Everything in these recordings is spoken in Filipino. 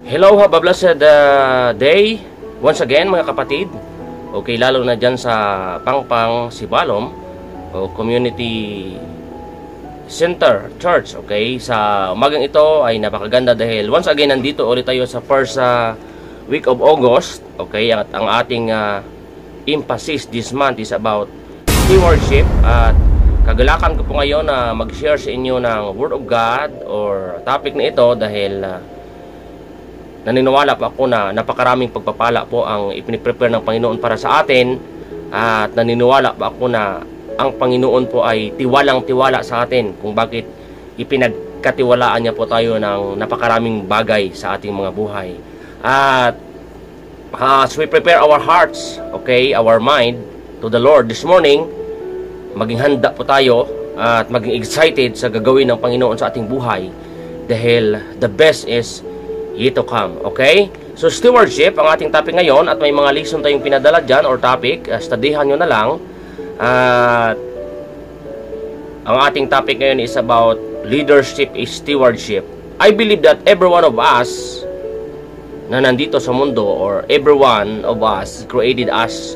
Hello, have a blessed day once again mga kapatid. Okay, lalo na dyan sa Pangpang Sibalom o Community Center Church. Okay, sa umagang ito ay napakaganda dahil once again nandito ulit tayo sa first week of August. Okay, at ang ating emphasis this month is about stewardship. At kagalakan ko po ngayon na mag-share sa inyo ng Word of God or topic na ito dahil naniniwala po ako na napakaraming pagpapala po ang ipiniprepare ng Panginoon para sa atin. At naniniwala po ako na ang Panginoon po ay tiwalang-tiwala sa atin kung bakit ipinagkatiwalaan niya po tayo ng napakaraming bagay sa ating mga buhay. At as we prepare our hearts, okay, our mind to the Lord this morning, maging handa po tayo at maging excited sa gagawin ng Panginoon sa ating buhay dahil the best is yet to come. Okay? So stewardship ang ating topic ngayon at may mga lesson tayong pinadala dyan or topic. Studyhan nyo na lang. At ang ating topic ngayon is about leadership is stewardship. I believe that every one of us na nandito sa mundo or every one of us created us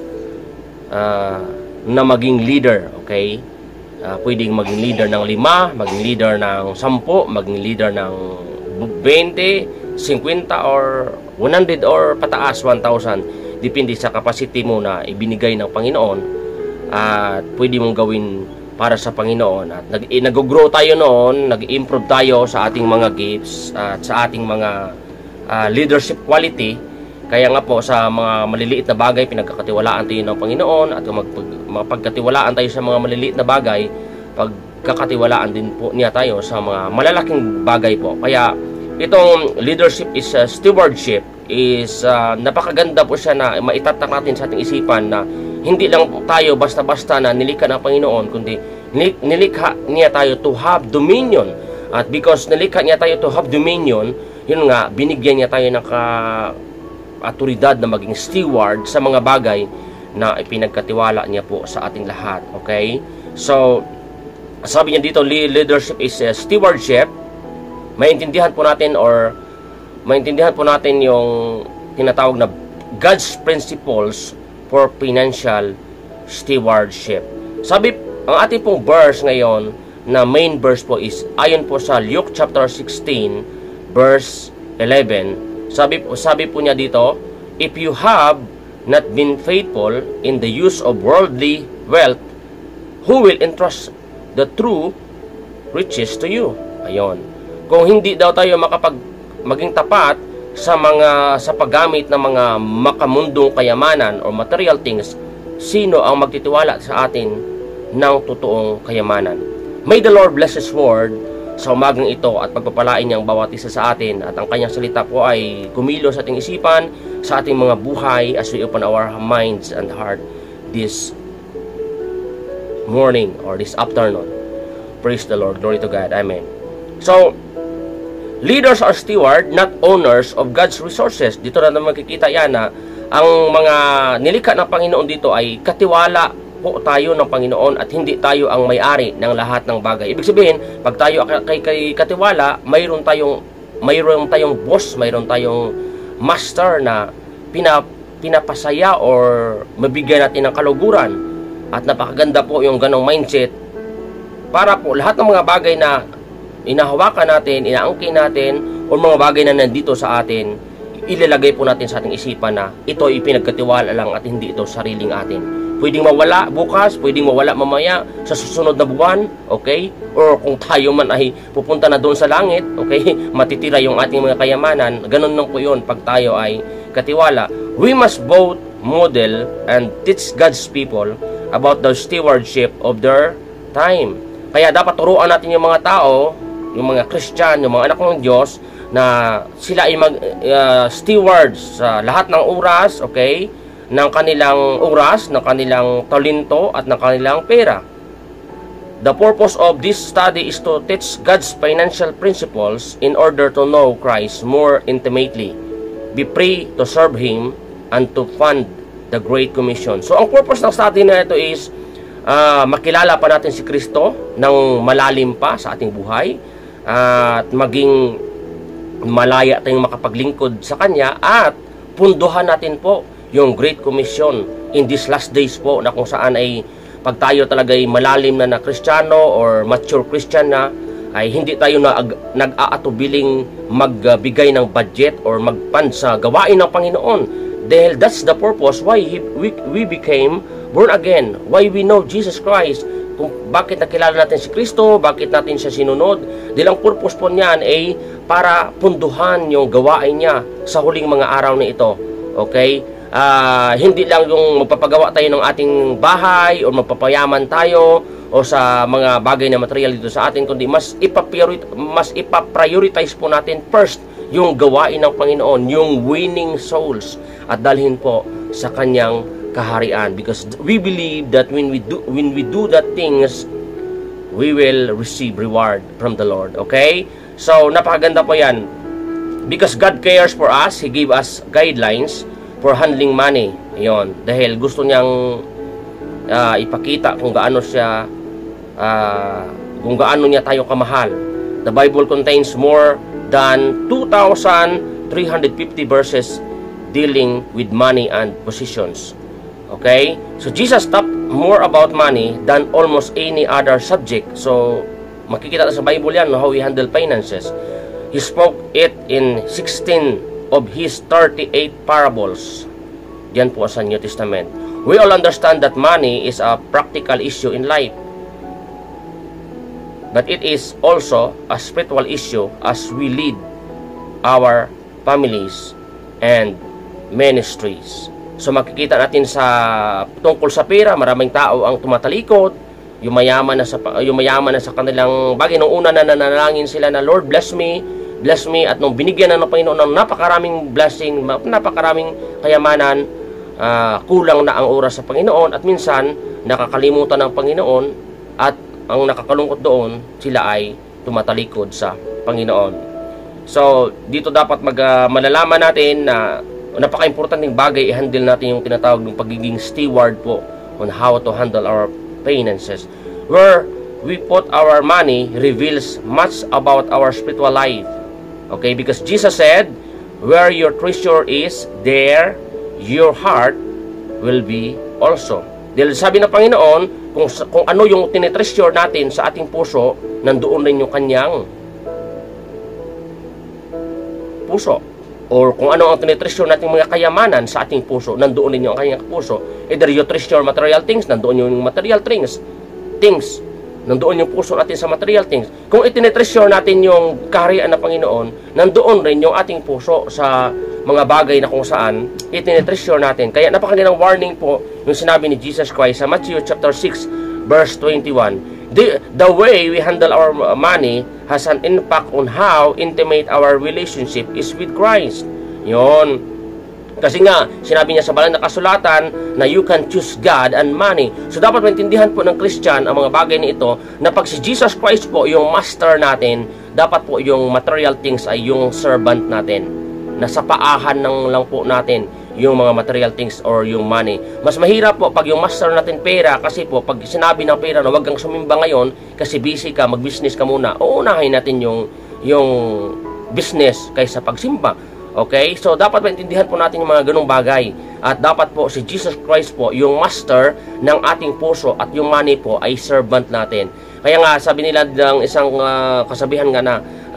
na maging leader. Okay? Pwedeng maging leader ng 5, maging leader ng 10, maging leader ng 20, 50 or 100 or pataas 1,000, depende sa capacity mo na ibinigay ng Panginoon at pwede mong gawin para sa Panginoon. At nag-grow tayo noon, nag-improve tayo sa ating mga gifts at sa ating mga leadership quality. Kaya nga po sa mga maliliit na bagay pinagkakatiwalaan tayo ng Panginoon at mapagkatiwalaan tayo sa mga maliliit na bagay, pagkakatiwalaan din po niya tayo sa mga malalaking bagay po. Kaya itong leadership is stewardship is napakaganda po siya na maitatak natin sa ating isipan na hindi lang tayo basta-basta na nilikha ng Panginoon, kundi nilikha niya tayo to have dominion. At because nilikha niya tayo to have dominion, yun nga, binigyan niya tayo ng autoridad na maging steward sa mga bagay na ipinagkatiwala niya po sa ating lahat. Okay? So, sabi niya dito, leadership is stewardship. Maintindihan po natin yung tinatawag na God's principles for financial stewardship. Sabi, ang ating pong verse ngayon na main verse po is ayon po sa Luke chapter 16 verse 11. Sabi po niya dito, if you have not been faithful in the use of worldly wealth, who will entrust the true riches to you? Ayon. Kung hindi daw tayo maging tapat sa paggamit ng mga makamundong kayamanan o material things, sino ang magtitiwala sa atin ng totoong kayamanan? May the Lord bless His word sa umagang ito at pagpapalain niyang bawat isa sa atin at ang kanyang salita po ay gumilo sa ating isipan, sa ating mga buhay as we open our minds and heart this morning or this afternoon. Praise the Lord. Glory to God. Amen. So, leaders are steward, not owners of God's resources. Dito na makikita yan na ang mga nilikha ng Panginoon dito ay katiwala po tayo ng Panginoon at hindi tayo ang may-ari ng lahat ng bagay. Ibig sabihin, pag tayo kay katiwala, mayroon tayong boss, mayroon tayong master na pinapasaya or mabigyan natin ng kaluguran. At napakaganda po yung ganong mindset para po lahat ng mga bagay na inahawakan natin, inaangkin natin, o mga bagay na nandito sa atin, ilalagay po natin sa ating isipan na ito ay pinagkatiwala lang at hindi ito sariling atin. Pwedeng mawala bukas, pwedeng mawala mamaya sa susunod na buwan, okay? Or kung tayo man ay pupunta na doon sa langit, okay? Matitira yung ating mga kayamanan. Ganun lang po yun pag tayo ay katiwala. We must both model and teach God's people about the stewardship of their time. Kaya dapat turuan natin yung mga tao, yung mga Christian, yung mga anak ng Diyos, na sila ay stewards sa lahat ng oras, okay? Ng kanilang oras, ng kanilang talento, at ng kanilang pera. The purpose of this study is to teach God's financial principles in order to know Christ more intimately, be free to serve Him, and to fund the Great Commission. So, ang purpose ng study na ito is makilala pa natin si Kristo ng malalim pa sa ating buhay at maging malaya tayong makapaglingkod sa Kanya at punduhan natin po yung Great Commission in these last days po, na kung saan ay pag tayo talaga ay malalim na Kristiyano or mature Christian na, ay hindi tayo nag-aatubiling magbigay ng budget or magpand sa gawain ng Panginoon. Dahil that's the purpose why we became born again, why we know Jesus Christ, kung bakit nakilala natin si Kristo, bakit natin siya sinunod. Dahil ang purpose po niyan ay para punduhan yung gawain niya sa huling mga araw na ito. Okay? Hindi lang yung magpapagawa tayo ng ating bahay o magpapayaman tayo o sa mga bagay na material dito sa atin, kundi mas ipaprioritize po natin first yung gawain ng Panginoon, yung winning souls, at dalhin po sa Kanyang kaharian, because we believe that when we do that things, we will receive reward from the Lord. Okay? So napakaganda po yan, because God cares for us. He gave us guidelines for handling money. Ayun, dahil gusto niyang ipakita kung gaano niya tayo kamahal. The Bible contains more than 2,350 verses dealing with money and possessions. Okay? So Jesus talked more about money than almost any other subject. So makikita sa Bible yan, how we handle finances. He spoke it in 16 of his 38 parables. Diyan po sa New Testament. We all understand that money is a practical issue in life, but it is also a spiritual issue as we lead our families and ministries. So makikita natin sa tungkol sa pera, maraming tao ang tumatalikod, yumayaman na sa kanilang bagay. Nung una na nanalangin sila na, Lord, bless me, at nung binigyan na ng Panginoon ng napakaraming blessing, napakaraming kayamanan, kulang na ang oras sa Panginoon, at minsan nakakalimutan ng Panginoon, at ang nakakalungkot doon, sila ay tumatalikod sa Panginoon. So dito dapat malalaman natin na napaka-importanting bagay i-handle natin yung tinatawag ng pagiging steward po on how to handle our finances. Where we put our money reveals much about our spiritual life. Okay, because Jesus said, where your treasure is, there your heart will be also. Dahil sabi ng Panginoon, kung ano yung tinitreasure natin sa ating puso, nandoon rin yung Kanyang puso. Or kung ano ang tinitreasure natin mga kayamanan sa ating puso, nandoon din yung Kanyang puso. Either you treasure material things, nandoon yung material things. Nandoon yung puso natin sa material things. Kung itinitreasure natin yung kaharian ng Panginoon, nandoon rin yung ating puso sa mga bagay na kung saan itinitreasure natin. Kaya napakagandang warning po yung sinabi ni Jesus Christ sa Matthew chapter 6 verse 21. The way we handle our money has an impact on how intimate our relationship is with Christ. Yon. Kasi nga, sinabi niya sa banal na kasulatan na you can choose God and money. So dapat maintindihan po ng Christian ang mga bagay na ito, na pag si Jesus Christ po yung master natin, dapat po yung material things ay yung servant natin. Nasa paahan lang po natin yung mga material things or yung money. Mas mahirap po pag yung master natin pera, kasi po pag sinabi ng pera na huwag kang sumimba ngayon kasi busy ka, mag-business ka muna, uunahin natin yung business kaysa pagsimba. Okay? So dapat maintindihan po natin yung mga ganung bagay. At dapat po si Jesus Christ po yung master ng ating puso, at yung money po ay servant natin. Kaya nga sabi nila ng isang kasabihan nga na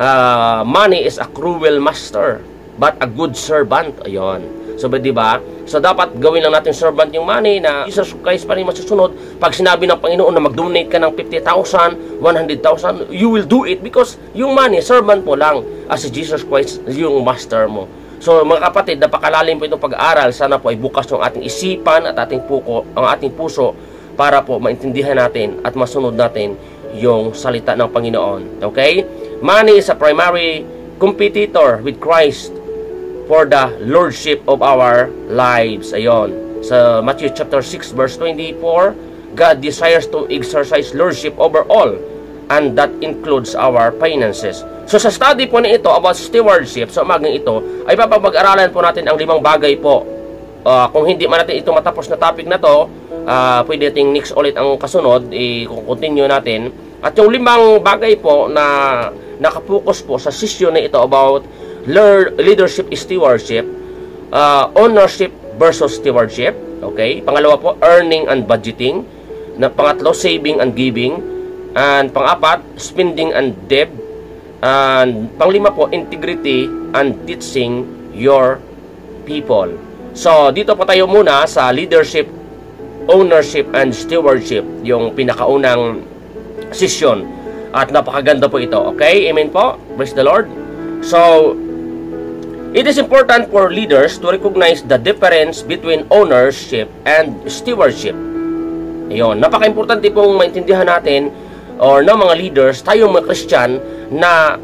money is a cruel master but a good servant. Ayun. So, di ba? So, dapat gawin lang natin servant yung money, na Jesus Christ pa rin masusunod. Pag sinabi ng Panginoon na mag-donate ka ng 50,000, 100,000, you will do it because yung money, servant mo lang, as si Jesus Christ yung master mo. So, mga kapatid, napakalalim po itong pag-aaral. Sana po ay bukas yung ating isipan at ang ating puso para po maintindihan natin at masunod natin yung salita ng Panginoon. Okay? Money is a primary competitor with Christ for the lordship of our lives. Ayon. Sa Matthew chapter 6 verse 24, God desires to exercise lordship over all, and that includes our finances. So sa study po na ito about stewardship, sa umagang ito, ay papag-aralan po natin ang 5 bagay po. Kung hindi man natin ito matapos na topic na to, pwede nating next ulit ang kasunod, i-continue natin. At yung 5 bagay po na nakapokus po sa session na ito about leadership is stewardship. Ownership versus stewardship. Okay? Pangalawa po, earning and budgeting. Pangatlo, saving and giving. And pang-apat, spending and debt. And panglima po, integrity and teaching your people. So, dito po tayo muna sa leadership, ownership, and stewardship. Yung pinakaunang session. At napakaganda po ito. Okay? Amen po? Praise the Lord. So, it is important for leaders to recognize the difference between ownership and stewardship. Ayun, napaka-importante pong maintindihan natin or ng mga leaders, tayong mga Christian, na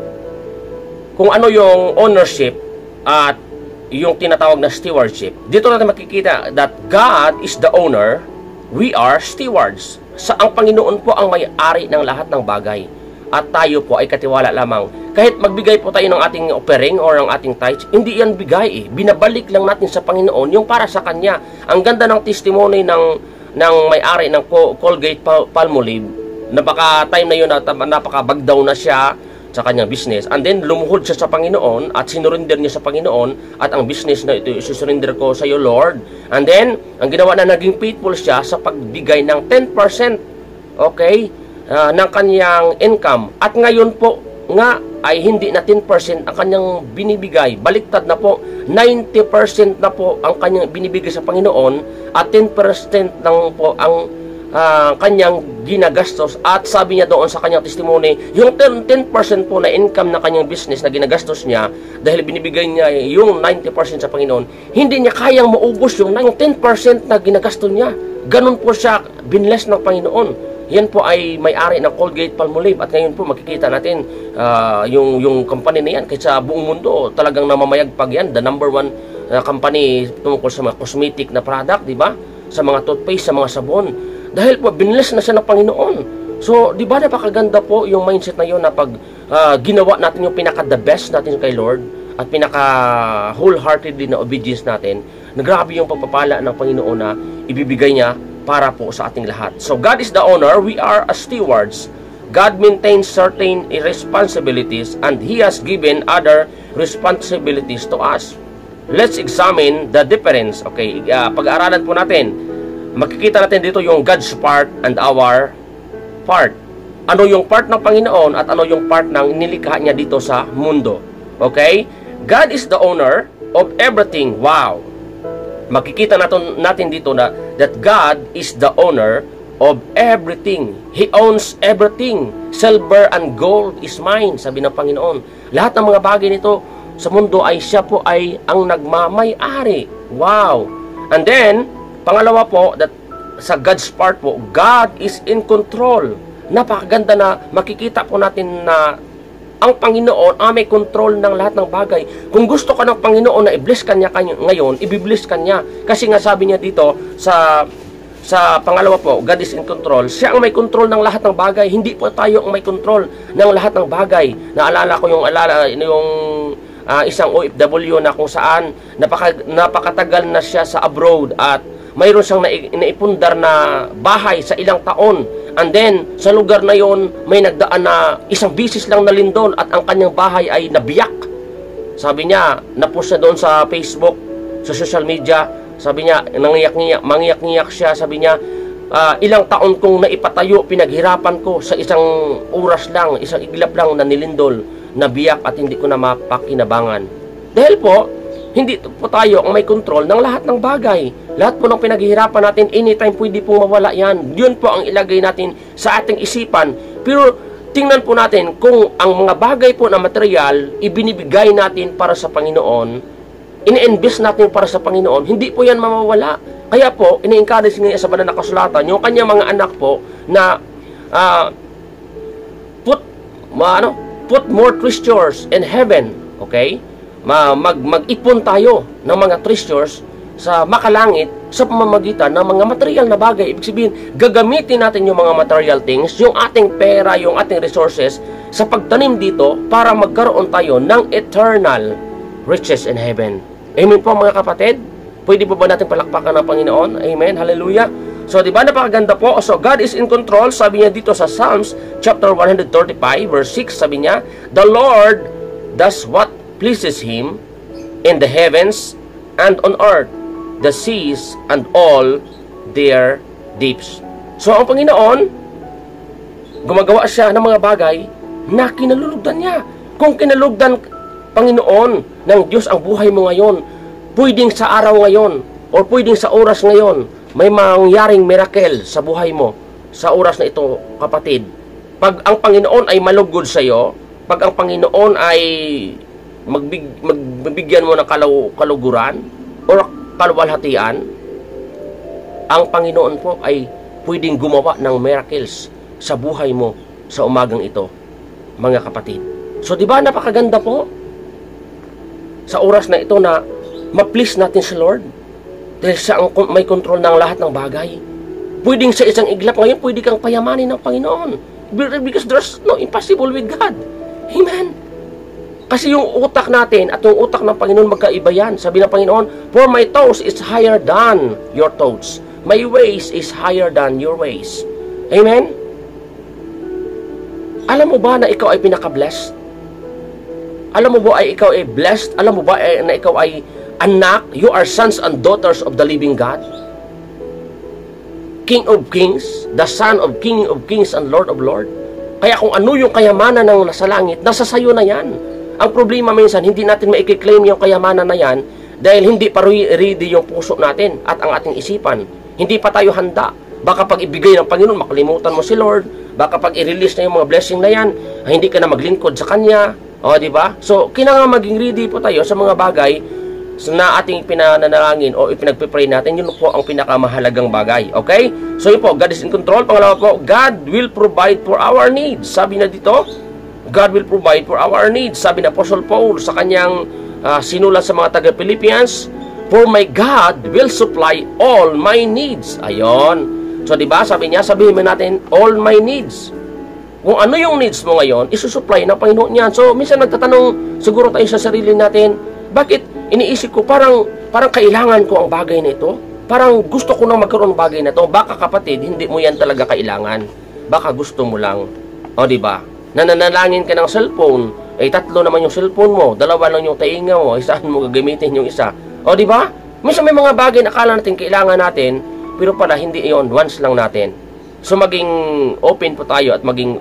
kung ano yung ownership at yung tinatawag na stewardship. Dito natin makikita that God is the owner, we are stewards. Ang Panginoon po ang may-ari ng lahat ng bagay. At tayo po ay katiwala lamang. Kahit magbigay po tayo ng ating offering or ng ating tithes, hindi yan bigay eh. Binabalik lang natin sa Panginoon yung para sa Kanya. Ang ganda ng testimony ng may-ari ng Colgate-Palmolive. Napaka-time na yun, napaka-bagdaw na siya sa kanyang business. And then, lumuhod siya sa Panginoon at sinurinder niya sa Panginoon at ang business na ito, isusurinder ko sa iyo, Lord. And then, ang ginawa na naging faithful siya sa pagbigay ng 10%. Okay? Ng kanyang income. At ngayon po nga ay hindi na 10% ang kanyang binibigay. Baliktad na po, 90% na po ang kanyang binibigay sa Panginoon at 10% lang po ang kanyang ginagastos. At sabi niya doon sa kanyang testimony, yung 10% po na income ng kanyang business na ginagastos niya, dahil binibigay niya yung 90% sa Panginoon, hindi niya kayang maubos yung 10% na ginagastos niya. Ganun po siya binless ng Panginoon. Yan po ay may-ari ng Colgate-Palmolive at ngayon po makikita natin yung company na yan kaysa buong mundo talagang namamayagpag yan, the number one company tungkol sa mga cosmetic na product, di ba? Sa mga toothpaste, sa mga sabon. Dahil po binless na siya ng Panginoon. So, di ba napakaganda po yung mindset na yun na pag ginawa natin yung pinaka-the best natin kay Lord at pinaka-wholeheartedly na obedience natin, na grabe yung pagpapala ng Panginoon na ibibigay niya para po sa ating lahat. So, God is the owner, we are as stewards. God maintains certain responsibilities and He has given other responsibilities to us. Let's examine the difference. Okay, pag-aaralan po natin. Makikita natin dito yung God's part and our part. Ano yung part ng Panginoon at ano yung part ng nilikha niya dito sa mundo. Okay? God is the owner of everything. Wow! Makikita natin dito na that God is the owner of everything. He owns everything. Silver and gold is mine, sabi ng Panginoon. Lahat ng mga bagay nito sa mundo ay siya po ay ang nagmamay-ari. Wow! And then, pangalawa po, that sa God's part po, God is in control. Napakaganda na makikita po natin na ang Panginoon may control ng lahat ng bagay. Kung gusto ka ng Panginoon na i-bless kanya ngayon, i-bless kanya. Kasi nga sabi niya dito sa pangalawa po, God is in control. Siya ang may control ng lahat ng bagay. Hindi po tayo ang may control ng lahat ng bagay. Naalala ko yung isang OFW na kung saan napakatagal na siya sa abroad at mayroon siyang naipundar na bahay sa ilang taon. And then, sa lugar na yon, may nagdaan na isang bisis lang na lindol at ang kanyang bahay ay nabiyak. Sabi niya, napost na doon sa Facebook, sa social media. Sabi niya, mangiyak-ngiyak siya. Sabi niya, ilang taon kong naipatayo, pinaghirapan ko sa isang oras lang, isang iglap lang na nilindol, nabiyak at hindi ko na mapakinabangan. Dahil po, hindi po tayo ang may control ng lahat ng bagay. Lahat po ng pinaghihirapan natin, anytime pwede pong mawala yan. Yun po ang ilagay natin sa ating isipan. Pero tingnan po natin kung ang mga bagay po na material, ibinibigay natin para sa Panginoon, ini-invest natin para sa Panginoon, hindi po yan mamawala. Kaya po, ini-encourage ngayon sa banal na kasulatan, yung kanyang mga anak po na put more treasures in heaven. Okay? Mag-ipon tayo ng mga treasures sa makalangit sa pamamagitan ng mga material na bagay. Ibig sabihin, gagamitin natin yung mga material things, yung ating pera, yung ating resources sa pagtanim dito para magkaroon tayo ng eternal riches in heaven. Amen po mga kapatid? Pwede po ba natin palakpakan ng Panginoon? Amen? Hallelujah! So, di ba napakaganda po? So, God is in control. Sabi niya dito sa Psalms chapter 135 verse 6, sabi niya, The Lord does what pleases Him in the heavens and on earth, the seas and all their deeps. So ang Panginoon, gumagawa siya ng mga bagay na kinalulugdan niya. Kung kinalugdan, Panginoon, ng Diyos ang buhay mo ngayon, pwedeng sa araw ngayon, or pwedeng sa oras ngayon, may mangyaring miracle sa buhay mo, sa oras na ito, kapatid. Pag ang Panginoon ay malugod sa iyo, pag ang Panginoon ay magbibigyan mo ng kaluguran, or kaluwalhatian, ang Panginoon po ay pwedeng gumawa ng miracles sa buhay mo sa umagang ito, mga kapatid. So, di ba napakaganda po sa oras na ito na ma-please natin si Lord dahil siya ang may control ng lahat ng bagay. Pwedeng sa isang iglap ngayon, pwede kang payamanin ng Panginoon because there's no impossible with God. Amen. Kasi yung utak natin at yung utak ng Panginoon magkaiba yan. Sabi ng Panginoon, for my thoughts is higher than your thoughts. My ways is higher than your ways. Amen? Alam mo ba na ikaw ay pinaka-blessed? Alam mo ba ay ikaw ay blessed? Alam mo ba na ikaw ay anak? You are sons and daughters of the living God? King of kings, the son of kings and Lord of lords. Kaya kung ano yung kayamanan ng nasa langit, nasa sayo na yan. Ang problema minsan, hindi natin maiki-claim yung kayamanan na yan dahil hindi pa ready yung puso natin at ang ating isipan. Hindi pa tayo handa. Baka pag ibigay ng Panginoon, makalimutan mo si Lord. Baka pag i-release na yung mga blessing na yan, hindi ka na maglingkod sa Kanya. O, di ba? So, kailangan maging ready po tayo sa mga bagay na ating pinananalangin o ipinagpipray natin. Yun po ang pinakamahalagang bagay. Okay? So, yun po, God is in control. Pangalawa po, God will provide for our needs. Sabi na dito, God will provide for our needs. Sabi na Apostle Paul sa kanyang sinulat sa mga taga-Philippians, for my God will supply all my needs. Ayon. So, di ba? Sabi niya, sabihin natin, all my needs. Kung ano yung needs mo ngayon, isusupply ng Panginoon niyan. So, minsan nagtatanong siguro tayo sa sarili natin, bakit iniisip ko parang kailangan ko ang bagay na ito? Parang gusto ko nang magkaroon ng bagay na ito. Baka kapatid, hindi mo yan talaga kailangan. Baka gusto mo lang. O, di ba? Nananalangin ka ng cellphone, ay 3 naman yung cellphone mo, 2 lang yung tainga mo, isaan mo gagamitin yung isa. O, di ba? Minsan may mga bagay na akala natin kailangan natin, pero pala hindi iyon, once lang natin. So maging open po tayo at maging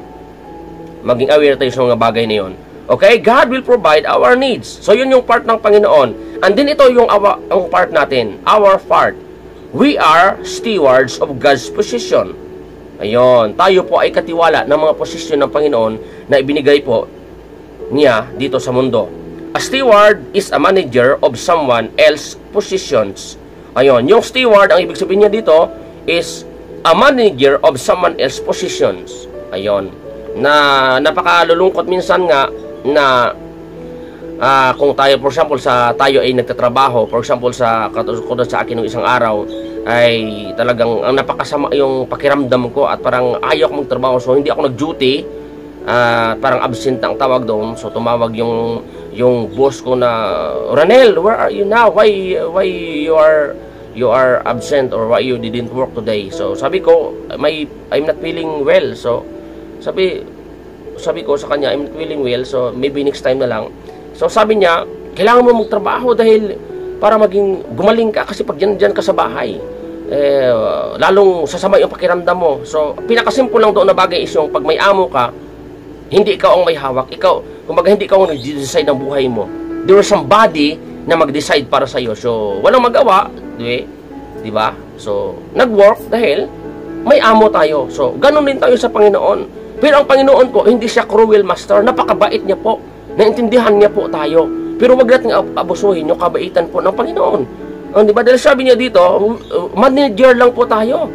aware tayo sa mga bagay na iyon. Okay? God will provide our needs. So yun yung part ng Panginoon. And then ito yung ang part natin, our part. We are stewards of God's position. Ayun, tayo po ay katiwala ng mga posisyon ng Panginoon na ibinigay po niya dito sa mundo. A steward is a manager of someone else's positions. Ayun, yung steward, ang ibig sabihin niya dito is a manager of someone else's positions. Ayun, na napakalulungkot minsan nga na kung tayo, for example, tayo ay nagtatrabaho, for example, katulad sa akin ng isang araw, ay talagang ang napakasama yung pakiramdam ko at parang ayaw akong magtrabaho, so hindi ako nag-duty, parang absent ang tawag doon. So tumawag yung boss ko na, Ranel, where are you now? Why you are absent, or why you didn't work today? So sabi ko, I'm not feeling well. So sabi ko sa kanya, I'm not feeling well, so maybe next time na lang. So sabi niya, kailangan mo magtrabaho dahil para maging gumaling ka, kasi pag dyan ka sa bahay, lalong sasama yung pakiramdam mo. So pinakasimple lang doon na bagay is yung pag may amo ka, hindi ikaw ang may hawak. Kumbaga hindi ikaw ang nag-decide ng buhay mo. There is somebody na mag-decide para sa iyo. So walang magawa, di ba? So nag-work dahil may amo tayo. So ganun din tayo sa Panginoon. Pero ang Panginoon po, hindi siya cruel master. Napakabait niya po. Naintindihan niya po tayo. Pero wag natin abusuhin yung kabaitan po ng Panginoon. Di ba? Dahil sabi niya dito, manager lang po tayo.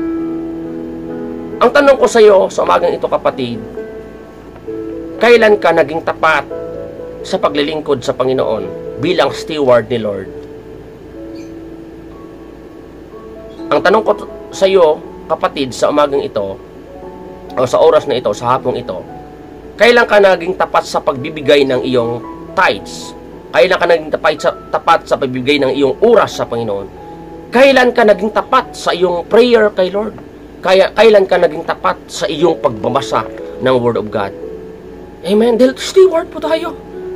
Ang tanong ko sa iyo sa umagang ito, kapatid, kailan ka naging tapat sa paglilingkod sa Panginoon bilang steward ni Lord? Ang tanong ko sa iyo, kapatid, sa umagang ito, o sa oras na ito, sa hapong ito, kailan ka naging tapat sa pagbibigay ng iyong tithes? Kailan ka naging tapat sa pagbibigay ng iyong oras sa Panginoon? Kailan ka naging tapat sa iyong prayer kay Lord? Kailan ka naging tapat sa iyong pagbabasa ng Word of God? Amen. Dahil steward po tayo.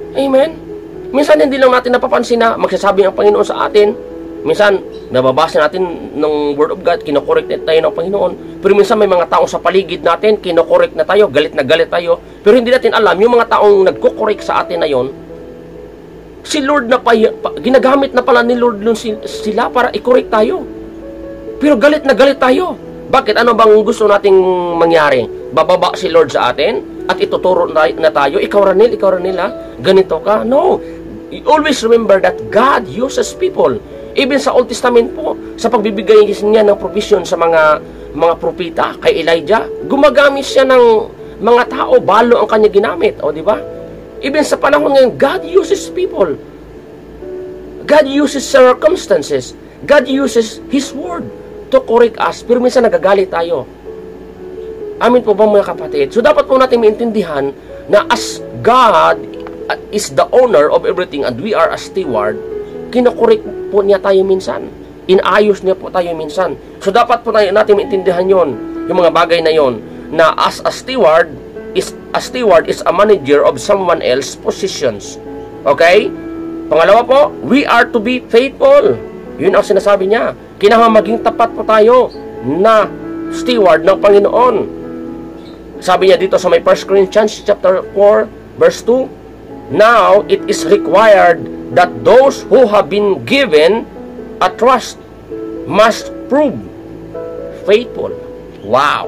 Amen? Minsan hindi lang natin napapansin na magsasabi ang Panginoon sa atin. Minsan, nababasa natin ng Word of God, kinokorek na tayo ng Panginoon. Pero minsan may mga taong sa paligid natin, kinokorek na tayo, galit na galit tayo. Pero hindi natin alam, yung mga taong nagkukorek sa atin na yon, si Lord na ginagamit na pala ni Lord sila para i-correct tayo. Pero galit na galit tayo. Bakit? Ano bang gusto nating mangyari? Bababa si Lord sa atin at ituturo na tayo, ikaw ranil ha? Ganito ka? No. Always remember that God uses people. Even sa Old Testament po, sa pagbibigay niya ng provision sa mga propeta, kay Elijah, gumagamit siya ng mga tao, balo ang kanya ginamit. O, di ba? Even sa panahon ngayon, God uses people. God uses circumstances. God uses His Word to correct us. Pero minsan nagagalit tayo. Amin po ba mga kapatid? So dapat po natin maintindihan na as God is the owner of everything and we are a steward, kinokorek po niya tayo minsan. Inayos niya po tayo minsan. So dapat po natin maintindihan yon, yung mga bagay na yon, na as a steward is a manager of someone else's positions. Okay? Pangalawa po, we are to be faithful. Yun ang sinasabi niya. Kailangan maging tapat po tayo na steward ng Panginoon. Sabi niya dito sa may 1 Corinthians chapter 4 verse 2, now it is required that those who have been given a trust must prove faithful. Wow!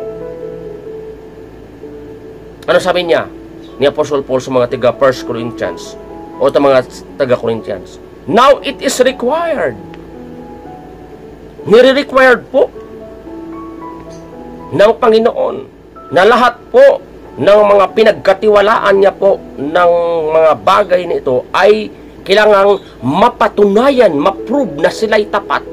Ano sabi niya ni Apostle Paul sa mga taga 1 Corinthians o sa mga taga Corinthians? Now it is required. Nire-required po ng Panginoon na lahat po ng mga pinagkatiwalaan niya po ng mga bagay na ito ay kailangang mapatunayan, ma-prove na sila'y tapat.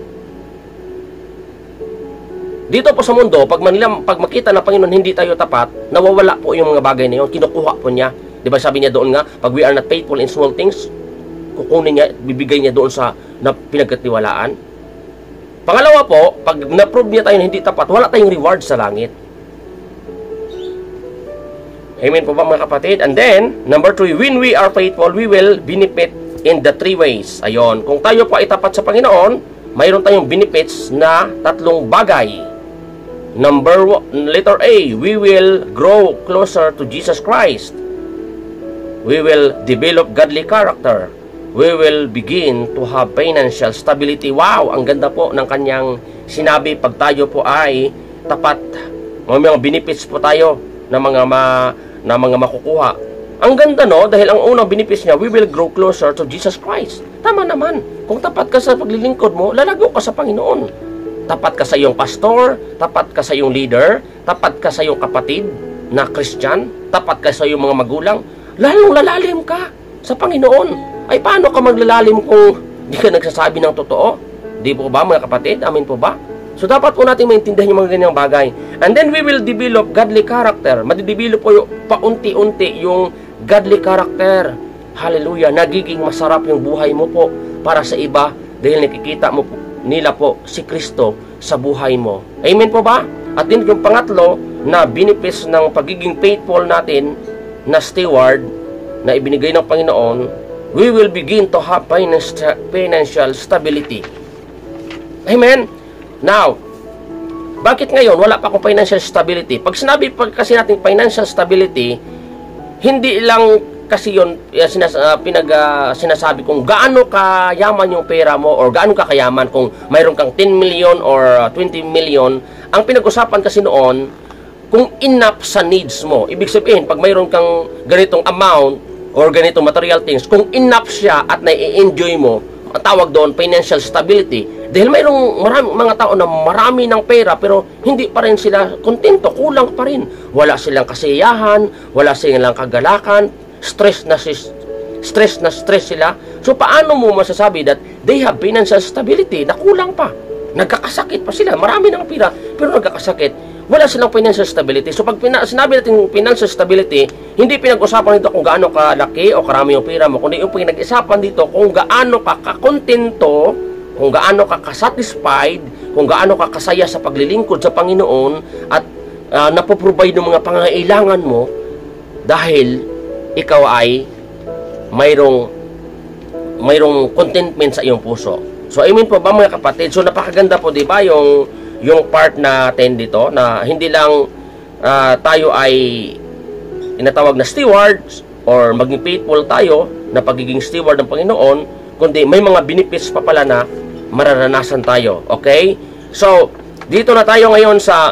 Dito po sa mundo, pag makita ng Panginoon hindi tayo tapat, nawawala po yung mga bagay na yun, kinukuha po niya. Di ba sabi niya doon nga, pag we are not faithful in small things, kukunin niya, bibigay niya doon sa na pinagkatiwalaan. Pangalawa po, pag na-prove niya tayo na hindi tapat, wala tayong reward sa langit. Amen po ba mga kapatid? And then, number 3, when we are faithful, we will benefit in the 3 ways. Ayon, kung tayo po ay tapat sa Panginoon, mayroon tayong benefits na 3 bagay. Letter A, we will grow closer to Jesus Christ. We will develop godly character. We will begin to have financial stability. Wow, ang ganda po ng kanyang sinabi, pag tayo po ay tapat. Mga benefits po tayo na mga makukuha. Ang ganda no, dahil ang unang benefits niya, we will grow closer to Jesus Christ. Tama naman. Kung tapat ka sa paglilingkod mo, lalago ka sa Panginoon. Tapat ka sa iyong pastor, tapat ka sa iyong leader, tapat ka sa iyong kapatid na Christian, tapat ka sa iyong mga magulang, lalong lalalim ka sa Panginoon. Ay paano ka maglalalim kung di ka nagsasabi ng totoo? Di po ba mga kapatid? Amin po ba? So dapat po natin maintindihan yung mga ganyang bagay. And then we will develop godly character. Madidevelop po yung paunti-unti yung godly character. Hallelujah. Nagiging masarap yung buhay mo po para sa iba dahil nakikita mo po, nila po si Kristo sa buhay mo. Amen po ba? At din yung pangatlo na benefits ng pagiging faithful natin na steward na ibinigay ng Panginoon, we will begin to have financial stability. Amen? Now, bakit ngayon wala pa akong financial stability? Pag kasi natin financial stability, hindi lang kasi yun sinasabi kung gaano kayaman yung pera mo or gaano kakayaman kung mayroon kang 10 million or 20 million. Ang pinag-usapan kasi noon, kung enough sa needs mo. Ibig sabihin, pag mayroon kang ganitong amount or ganitong material things, kung enough siya at nai-enjoy mo, ang tawag doon, financial stability. Dahil mayroong mga tao na marami ng pera pero hindi pa rin sila kontento, kulang pa rin. Wala silang kasiyahan, wala silang kagalakan, stress na sila. So paano mo masasabi that they have financial stability na kulang pa? Nagkakasakit pa sila, marami ng pera pero nagkakasakit. Wala silang financial stability. So pag sinabi natin financial stability, hindi pinag-usapan dito kung gaano kalaki o karami yung pera mo, kundi yung pinag-usapan dito kung gaano ka kakontento, kung gaano ka kasatisfied, kung gaano ka kasaya sa paglilingkod sa Panginoon at napoprovide ng mga pangangailangan mo dahil ikaw ay mayroong contentment sa iyong puso. So, amen po ba mga kapatid? So, napakaganda po, di ba, yung part natin dito, na hindi lang tayo ay tinatawag na stewards, or maging faithful tayo na pagiging steward ng Panginoon, kundi may mga benefits pa pala na mararanasan tayo. Okay? So, dito na tayo ngayon sa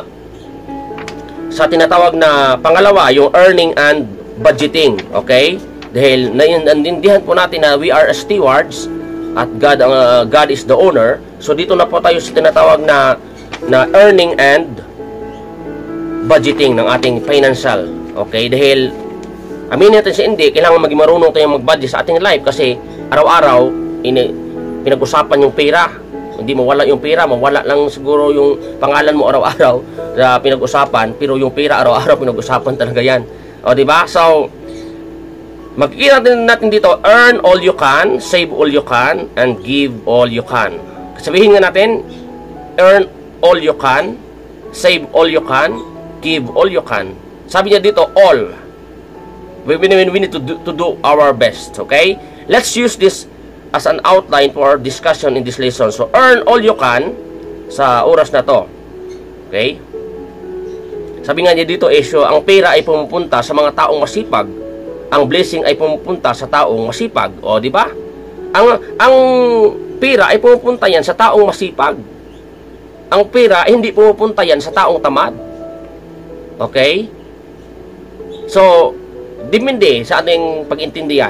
tinatawag na pangalawa, yung earning and budgeting. Okay? Dahil naintindihan po natin na we are stewards at God is the owner. So, dito na po tayo sa tinatawag na earning and budgeting ng ating financial. Okay? Dahil aminin natin sa hindi, kailangan maging marunong tayong mag-budget sa ating life kasi araw-araw pinag-usapan yung pera. Hindi mawala yung pera, mawala lang siguro yung pangalan mo araw-araw na pinag-usapan, pero yung pera araw-araw pinag-usapan talaga yan. O, diba? So, makikita natin dito, earn all you can, save all you can, and give all you can. Sabihin nga natin, earn all you can, save all you can, give all you can. Sabi niya dito, all. We need to do our best, okay? Let's use this as an outline for our discussion in this lesson. So, earn all you can sa oras na to. Okay? Sabi nga niya dito, ang pera ay pumupunta sa mga taong masipag. Ang blessing ay pumupunta sa taong masipag. O, di ba? Ang pera ay pumupunta yan sa taong masipag. Ang pera ay hindi pumupunta yan sa taong tamad. Okay? So, depende sa ating pag-intindihan.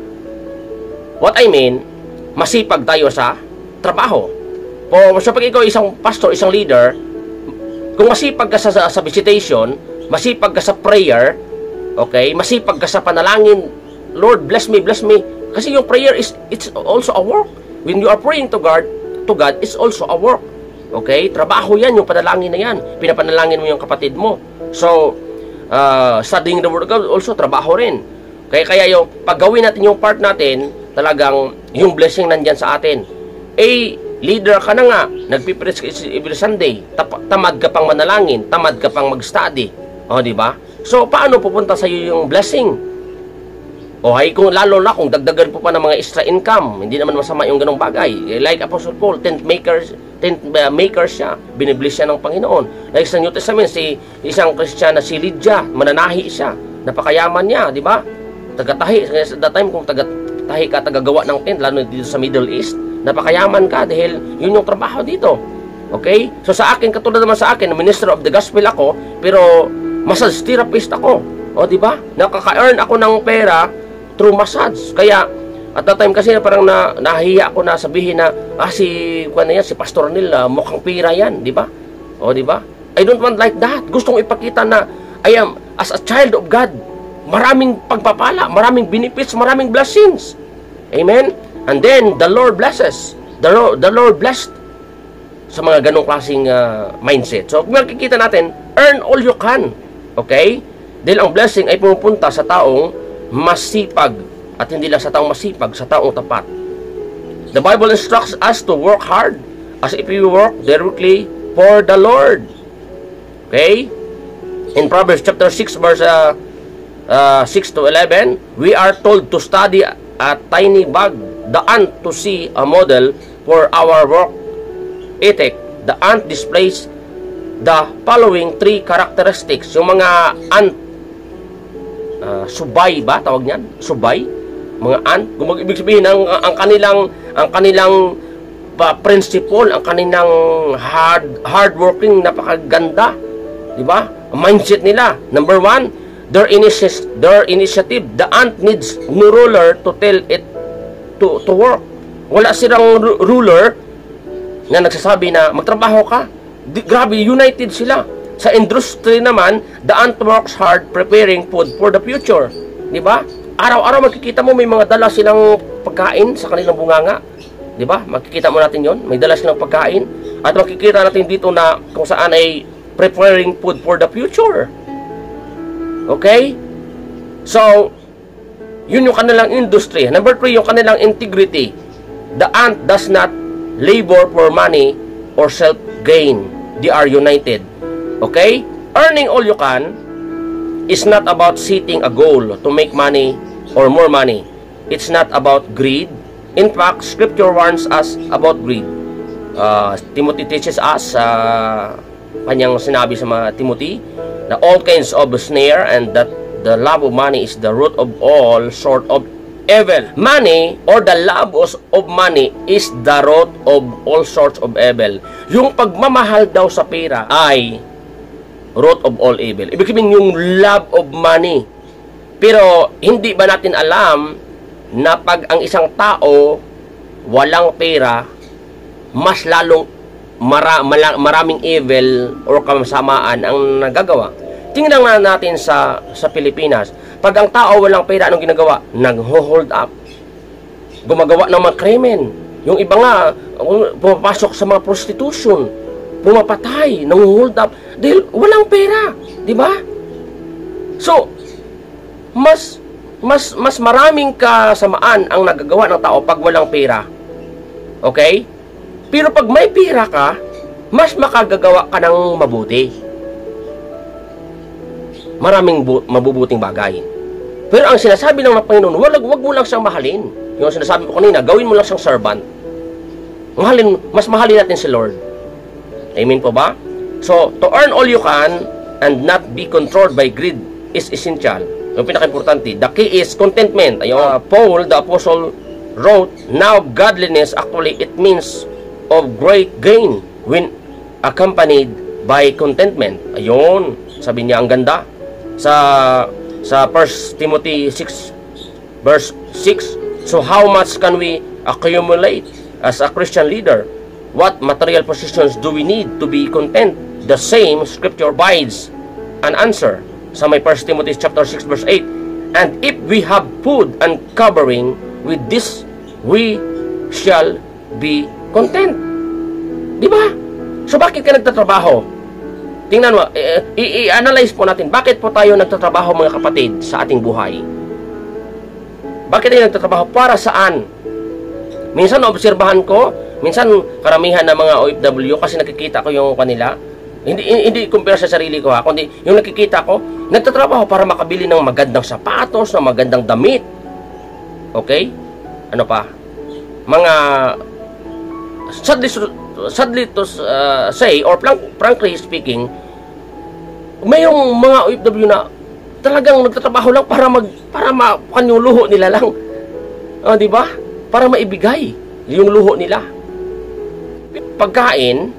What I mean, masipag tayo sa trabaho. So, pag ikaw isang pastor, isang leader, kung masipag ka sa visitation, masipag ka sa prayer, okay, masipag ka sa panalangin, Lord, bless me, bless me. Kasi yung prayer it's also a work. When you are praying to God, it's also a work. Okay? Trabaho yan, yung panalangin na yan. Pinapanalangin mo yung kapatid mo. So, studying the Word of God, also trabaho rin. Kaya yung paggawin natin yung part natin, talagang yung blessing nandyan sa atin. Leader ka na nga, nagpipreach every Sunday, tamad ka pang manalangin, tamad ka pang mag-study. O, di ba? So, paano pupunta sa iyo yung blessing? O, kung lalo na, kung dagdagan po pa ng mga extra income, hindi naman masama yung ganong bagay. Like Apostle Paul, tent maker siya, binibless siya ng Panginoon. Like sa New Testament, isang Kristiyana, si Lydia, mananahi siya, napakayaman niya, di ba? Tagatahi, sa that time, kung tagatahi ka, tagagawa ng tent, lalo dito sa Middle East, napakayaman ka dahil yun yung trabaho dito. Okay? So sa akin, katulad naman sa akin, minister of the gospel ako, pero massage therapist ako. O, di ba? Nakaka-earn ako ng pera through massage. Kaya, at that time kasi parang nahiya ako na sabihin na, si Pastor Neil, mukhang pera yan, di ba? O, di ba? I don't want like that. Gustong ipakita na I am, as a child of God, maraming pagpapala, maraming benefits, maraming blessings. Amen? And then, the Lord blesses. The Lord blessed sa mga ganong klaseng mindset. So, kung makikita natin, earn all you can. Okay? Dahil ang blessing ay pumupunta sa taong masipag. At hindi lang sa taong masipag, sa taong tapat. The Bible instructs us to work hard as if we work directly for the Lord. Okay? In Proverbs chapter 6, verse 6 to 11, we are told to study a tiny bag, the ant, to see a model for our work ethic. The ant displays the following three characteristics. Yung mga ant, subay ba tawag niyan? Subay, mga ant. Kung ibig sabihin ang kanilang principle, ang kanilang hardworking, napakaganda, di ba? Ang mindset nila. Number one, their initiative. The ant needs no ruler to tell it to work. Wala silang ruler na nagsasabi na magtrabaho ka. Grabe, united sila. Sa industry naman, the ant works hard preparing food for the future. Di ba? Araw-araw makikita mo may mga dala silang pagkain sa kanilang bunganga. Di ba? Makikita mo natin yon. May dala silang pagkain. At makikita natin dito na kung saan ay preparing food for the future. Okay? So, yun yung kanilang industry. Number 3, yung kanilang integrity. The ant does not labor for money or self-gain. They are united. Okay? Earning all you can is not about setting a goal to make money or more money. It's not about greed. In fact, Scripture warns us about greed. Timothy teaches us, kanyang sinabi sa mga Timothy, na all kinds of snare and that the love of money is the root of all sort of evil. Money or the love of money is the root of all sorts of evil. Yung pagmamahal daw sa pera ay root of all evil. Ibig sabihin yung love of money. Pero hindi ba natin alam na pag ang isang tao walang pera, mas lalong maraming evil or kasamaan ang nagagawa. Tingnan nga natin sa Pilipinas. Pag ang tao walang pera, anong ginagawa? Nag-hold up. Gumagawa ng mga krimen. Yung iba nga, pumapasok sa mga prostitution. Pumapatay, nang-hold up. Dahil walang pera. Di ba? So, mas maraming kasamaan ang nagagawa ng tao pag walang pera. Okay? Pero pag may pera ka, mas makagagawa ka ng mabuti. Maraming mabubuting bagay. Pero ang sinasabi ng Panginoon, wag mo lang siyang mahalin. Yung sinasabi ko kanina, gawin mo lang siyang servant. Mas mahalin natin si Lord. Amen po ba? So, to earn all you can and not be controlled by greed is essential. Yung pinaka-importante, the key is contentment. Ayun, Paul, the apostle, wrote, now godliness, actually, it means of great gain when accompanied by contentment. Ayun, sabi niya, ang ganda. Sa 1 Timothy 6, verse 6, so how much can we accumulate as a Christian leader? What material possessions do we need to be content? The same scripture provides an answer sa may 1 Timothy chapter 6 verse 8. And if we have food and covering, with this we shall be content. Di ba? So bakit ka nagtatrabaho? Tingnan mo, i-analyze po natin, bakit po tayo nagtatrabaho mga kapatid sa ating buhay? Bakit tayo nagtatrabaho? Para saan? Minsan obserbahan ko, minsan karamihan ng mga OFW, kasi nakikita ko yung kanila, hindi compare sa sarili ko ha, kundi yung nakikita ko, nagtatrabaho para makabili ng magandang sapatos, ng magandang damit. Okay? Ano pa? Mga sadly to say, or frankly speaking, mayroong mga OFW na talagang nagtatrabaho lang para yung luho nila lang. Di ba? Para maibigay yung luho nila. Pagkain,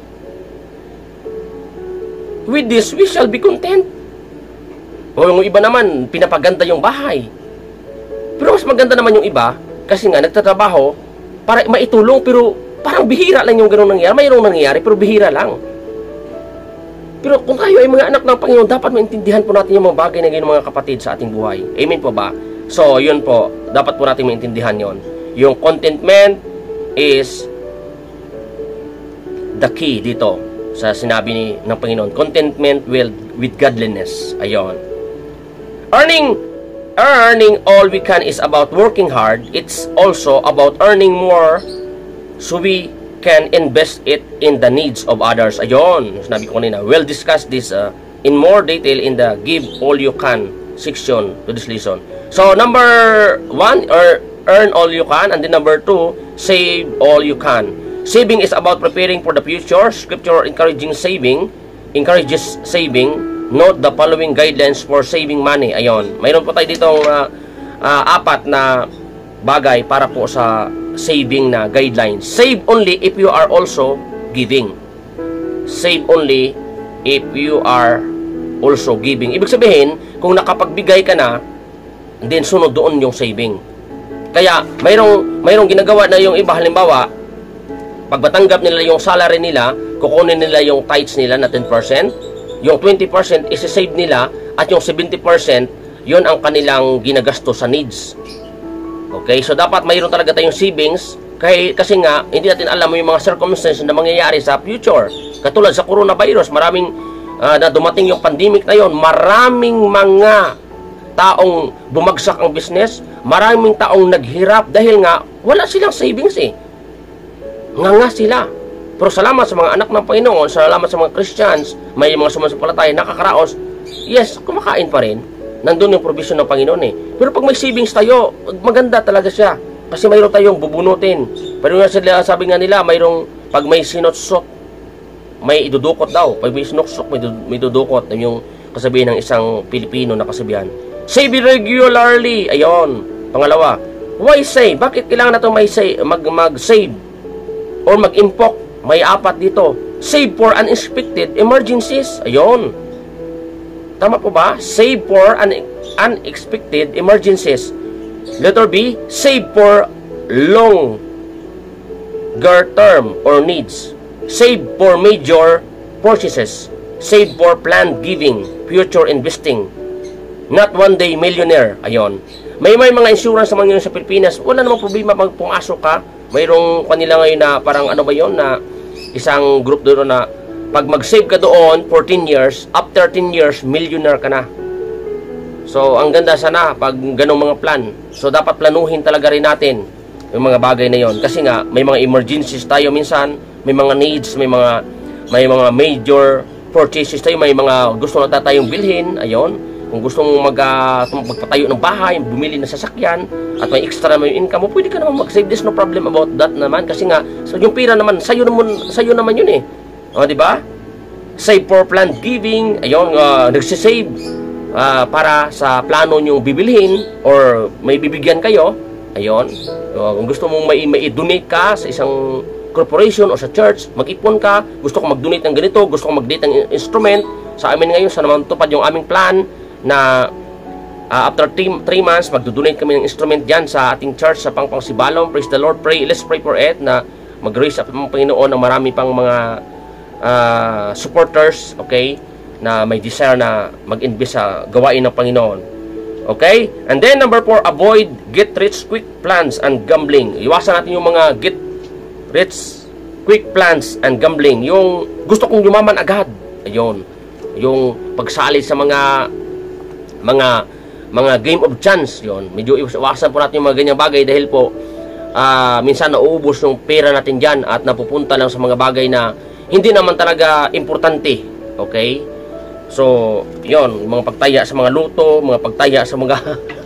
with this, we shall be content. O yung iba naman, pinapaganda yung bahay. Pero mas maganda naman yung iba, kasi nga, nagtatrabaho para maitulong, pero parang bihira lang yung ganun nangyari. Mayroong nangyayari, pero bihira lang. Pero kung tayo ay mga anak ng Panginoon, dapat maintindihan po natin yung mga bagay na ganyan mga kapatid sa ating buhay. Amen po ba? So, yun po, dapat po natin maintindihan yon. Yung contentment is the key dito sa sinabi ng Panginoon. Contentment with godliness. Ayon. Earning all we can is about working hard. It's also about earning more so we can invest it in the needs of others. Ayon. Sinabi ko kanina. We'll discuss this in more detail in the Give All You Can section to this lesson. So, number 1, earn all you can. And then number 2, save all you can. Saving is about preparing for the future. Scripture encourages saving. Note the following guidelines for saving money. Ayon. Mayroon po tayo ditong 4 na bagay para po sa saving na guidelines. Save only if you are also giving. Save only if you are also giving. Ibig sabihin, kung nakapagbigay ka na, then sunod doon yung saving. Kaya, mayroong ginagawa na yung iba, halimbawa, pag matanggap nila yung salary nila, kukunin nila yung tithes nila na 10%, yung 20% isi-save nila, at yung 70%, yun ang kanilang ginagasto sa needs. Okay, so dapat mayroon talaga tayong savings, kasi nga, hindi natin alam yung mga circumstances na mangyayari sa future. Katulad sa coronavirus, maraming na dumating yung pandemic na yon, maraming mga taong bumagsak ang business, maraming taong naghirap dahil nga wala silang savings eh. Nga sila. Pero salamat sa mga anak ng Panginoon, salamat sa mga Christians, may mga sumasampalataya, nakakaraos, yes, kumakain pa rin. nandun yung provision ng Panginoon eh. Pero pag may savings tayo, maganda talaga siya. Kasi mayroon tayong bubunutin. Pero nga sila, sabi nga nila, pag may sinutsok, may idudukot daw. Pag may sinutsok, may dudukot. Yung kasabihin ng isang Pilipino na kasabihan. Save regularly. Ayon. Pangalawa, why save? Bakit kailangan natin mag-save? Or mag-impok? May 4 dito. Save for unexpected emergencies. Ayon. Tama po ba? Save for unexpected emergencies. Letter B, save for longer term or needs. Save for major purchases. Save for planned giving, future investing. Not one day millionaire. Ayon. May mga insurance naman ngayon sa Pilipinas. Wala namang problema pag pumasok ka. Mayroong kanila ngayon na parang ano ba yon, na isang group doon na pag mag-save ka doon for 10 years, after 10 years, millionaire ka na. So, ang ganda sana pag ganong mga plan. So, dapat planuhin talaga rin natin yung mga bagay na yon. Kasi nga, may mga emergencies tayo minsan, may mga needs, may mga major purchases tayo, may mga gusto na tayong bilhin. Ayon. Kung gusto mong magpatayo ng bahay, bumili ng sasakyan, at may extra naman yung income mo, pwede ka naman mag-save. There's no problem about that naman. Kasi nga, so yung pera naman, sa'yo naman yun eh. O, di ba? Save for planned giving. Ayun, nagsisave para sa plano nyong bibilhin or may bibigyan kayo. Ayun. Kung gusto mong mai-donate ka sa isang corporation o sa church, mag-ipon ka, gusto ko mag-donate ng ganito, gusto ko mag-donate ng instrument. Sa amin ngayon, sa naman tupad yung aming plan na after 3 months, mag-donate kami ng instrument dyan sa ating church sa Pangpang Sibalom. Praise the Lord. Let's pray for it na mag-raise up ng Panginoon ng marami pang mga supporters, okay, na may desire na mag-invest sa gawain ng Panginoon. Okay? And then number 4, avoid get-rich-quick plans and gambling. Iwasan natin yung mga get-rich-quick plans and gambling. Yung gusto kong yumaman agad. Ayun. Yung pagsali sa mga game of chance. Yun. Medyo iwasan po natin yung mga ganyang bagay dahil po minsan nauubos yung pera natin dyan at napupunta lang sa mga bagay na hindi naman talaga importante. Okay? So, yon, mga pagtaya sa mga luto, mga pagtaya sa mga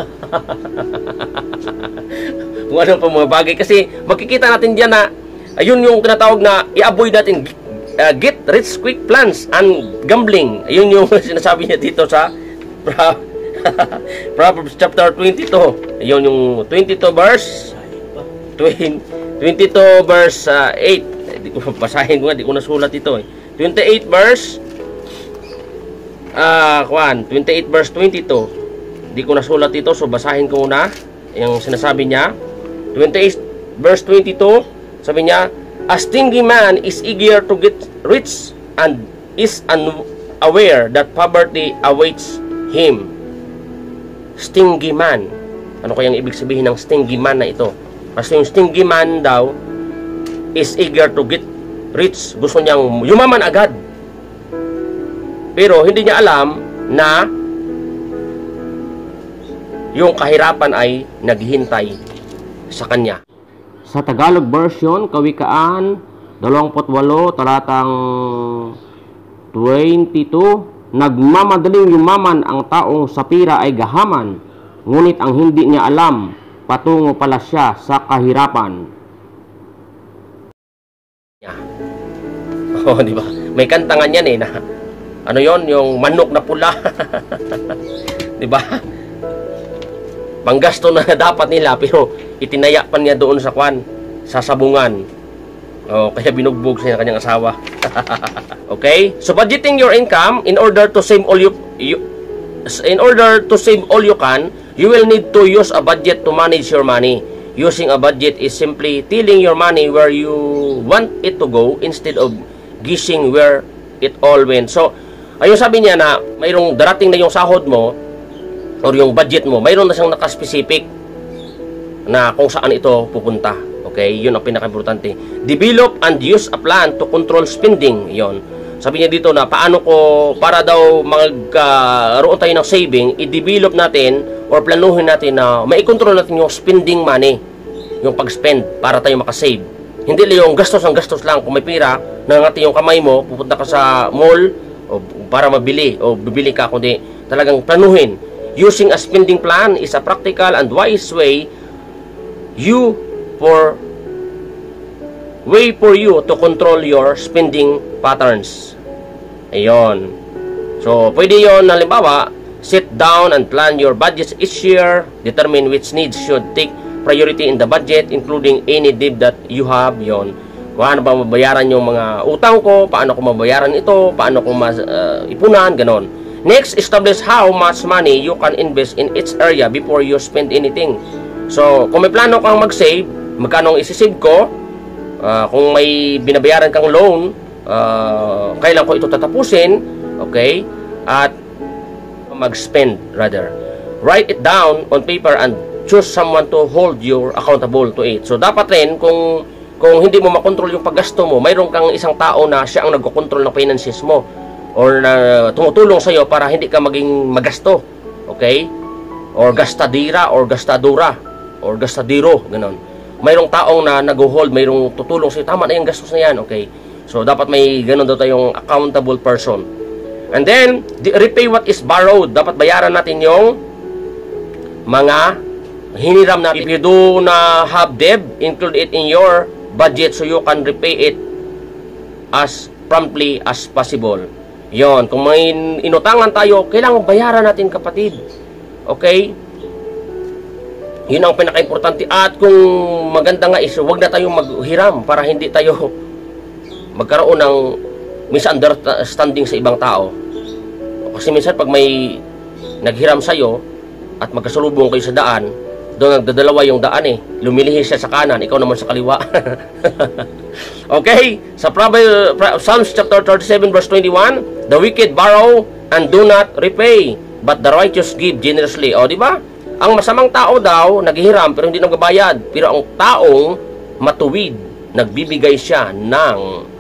kung ano pa mga bagay. Kasi makikita natin dyan na ayun yung tinatawag na i-avoid natin get rich quick plans and gambling. Ayun yung sinasabi niya dito sa Proverbs chapter 22. Ayun yung 22 verse 22 verse 8. Di ko basahin ko nga, di ko nasulat ito eh. 28 verse 28 verse 22. Di ko nasulat ito, so basahin ko muna yung sinasabi niya. 28 verse 22, sabi niya, a stingy man is eager to get rich and is unaware that poverty awaits him. Stingy man. Ano kayang ibig sabihin ng stingy man na ito? Kasi yung stingy man daw is eager to get rich. Gusto niyang yumaman agad. Pero hindi niya alam na yung kahirapan ay naghihintay sa kanya. Sa Tagalog version, Kawikaan 28, talatang 22, nagmamadaling yumaman ang taong sa pira ay gahaman, ngunit ang hindi niya alam, patungo pala siya sa kahirapan. Oh, di ba? May kantangan yan eh na ano yon, yung manok na pula. Di ba? Panggasto na dapat nila pero itinaya pa niya doon sa sabungan. Oh, kaya binugbog siya ng kanyang asawa. Okay? So budgeting your income in order to save all you can, you will need to use a budget to manage your money. Using a budget is simply telling your money where you want it to go instead of guessing where it all went. So, ayun sabi niya na mayroong darating na yung sahod mo or yung budget mo, mayroon na siyang nakaspecific na kung saan ito pupunta. Okay? Yun ang pinaka-importante. Develop and use a plan to control spending. Yun. Sabi niya dito na paano ko, para daw magkaroon tayo ng saving, i-develop natin or planuhin natin na mai-control natin yung spending money, yung pag-spend para tayo makasave. Hindi lang yung gastos lang. Kung may pera, nangangati yung kamay mo, pupunta ka sa mall o para mabili o bibili ka, kundi talagang planuhin. Using a spending plan is a practical and wise way for you to control your spending patterns. Ayun. So, pwede yon, halimbawa, sit down and plan your budgets each year. Determine which needs should take priority in the budget, including any debt that you have. Yon. Paano ba mabayaran yung mga utang ko? Paano ko mabayaran ito? Paano ko ipunan? Ganon. Next, establish how much money you can invest in each area before you spend anything. So, kung may plano kang mag-save, magkano isi-save ko? Kung may binabayaran kang loan, kailan ko ito tatapusin? Okay? At mag-spend rather. Write it down on paper and choose someone to hold you accountable to it. So, dapat rin kung hindi mo makontrol yung paggasto mo, mayroon kang isang tao na siya ang nagkokontrol ng finances mo or na tumutulong sa iyo para hindi ka maging magasto. Okay? Or gastadira or gastadura or gastadiro, ganon. Mayroong taong na nag-hold, mayroong tutulong sa iyo, tama na yung gastos na yan. Okay? So, dapat may ganon daw tayong accountable person. And then, repay what is borrowed. Dapat bayaran natin yung mga hiniram natin. If you do na have debt, include it in your budget so you can repay it as promptly as possible. Yon, kung may inutangan tayo, kailangan bayaran natin, kapatid. Okay? Yun ang pinaka-importante. At kung maganda nga is, huwag na tayong maghiram para hindi tayo magkaroon ng misunderstanding sa ibang tao. Kasi minsan pag may naghiram sa'yo at magkasalubong kayo sa daan, doon nagdadalawa yung daan eh. Lumilihis siya sa kanan, ikaw naman sa kaliwa. Okay? Sa Psalms chapter 37 verse 21, the wicked borrow and do not repay, but the righteous give generously. O, di ba? Ang masamang tao daw, naghihiram pero hindi nagbabayad. Pero ang taong matuwid, nagbibigay siya ng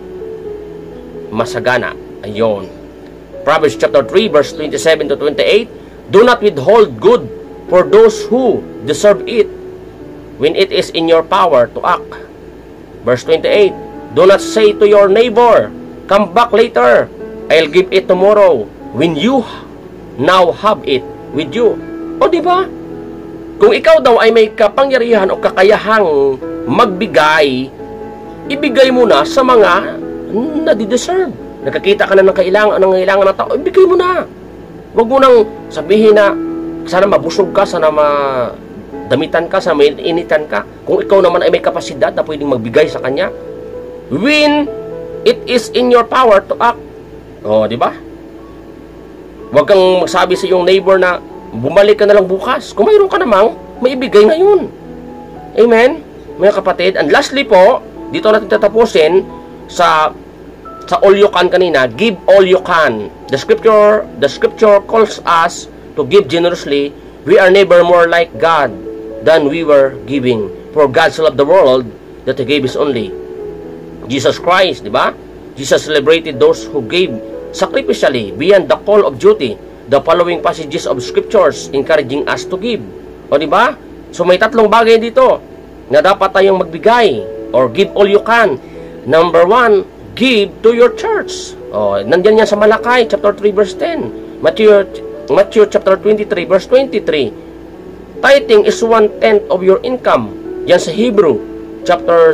masagana. Ayun. Proverbs chapter 3 verse 27 to 28, do not withhold good for those who deserve it when it is in your power to act. Verse 28, do not say to your neighbor, come back later, I'll give it tomorrow, when you now have it with you. O diba? Kung ikaw daw ay may kapangyarihan o kakayahang magbigay, ibigay mo na sa mga nadideserve. Nakakita ka na ng kailangan ng tao, ibigay mo na. Huwag mo nang sabihin na sana mabusog ka, sana madamitan ka, sana mainitan ka. Kung ikaw naman ay may kapasidad na pwedeng magbigay sa kanya, when it is in your power to act. O, di ba? Huwag kang magsabi sa iyong neighbor na bumalik ka na lang bukas. Kung mayroon ka namang, may ibigay ngayon. Amen? Mga kapatid. And lastly po, dito natin tatapusin sa all you can kanina, give all you can. The scripture calls us to give generously. We are never more like God than we were giving. For God so loved the world that He gave His only Jesus Christ, di ba? Jesus celebrated those who gave sacrificially beyond the call of duty. The following passages of scriptures encouraging us to give. O di ba? So may tatlong bagay dito na dapat tayong magbigay or give all you can. Number 1, give to your church. O, nandiyan yan sa Malakay chapter 3 verse 10. Matthew chapter 23 verse 23. Tithing is 1/10 of your income. Yan sa Hebrew chapter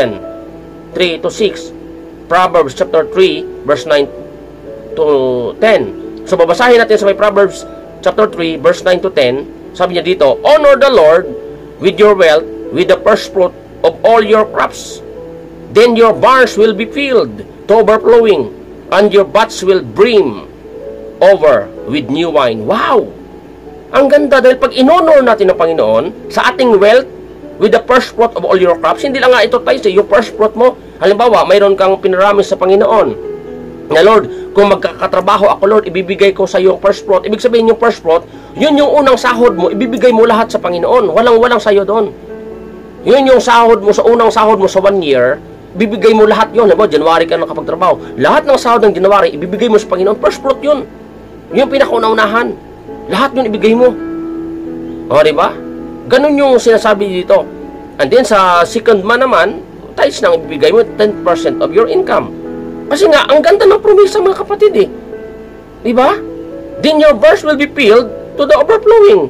7 3 to 6. Proverbs chapter 3 verse 9 to 10. So babasahin natin sa may Proverbs chapter 3 verse 9 to 10. Sabi niya dito, honor the Lord with your wealth, with the first fruit of all your crops. Then your barns will be filled to overflowing, and your vats will brim over with new wine. Wow! Ang ganda, dahil pag inonor natin ng Panginoon sa ating wealth with the first fruit of all your crops, hindi lang nga ito tayo sa yung first fruit mo. Halimbawa, mayroon kang pinaramis sa Panginoon na, Lord, kung magkakatrabaho ako, Lord, ibibigay ko sa yung first fruit. Ibig sabihin yung first fruit, yun yung unang sahod mo, ibibigay mo lahat sa Panginoon. Walang sayo doon. Yun yung sahod mo, sa unang sahod mo sa 1 year, bibigay mo lahat yun. Halimbawa, January ka nakapagtrabaho. Lahat ng sahod ng January, ibibigay mo sa Panginoon. First fruit yun. Yung pinakauna-unahan. Lahat yun ibigay mo. O, diba? Ganun yung sinasabi dito. And then, sa second man naman, tithes nang ibibigay mo 10% of your income. Kasi nga, ang ganda ng promesa, mga kapatid eh. Diba? Then your verse will be filled to the overflowing.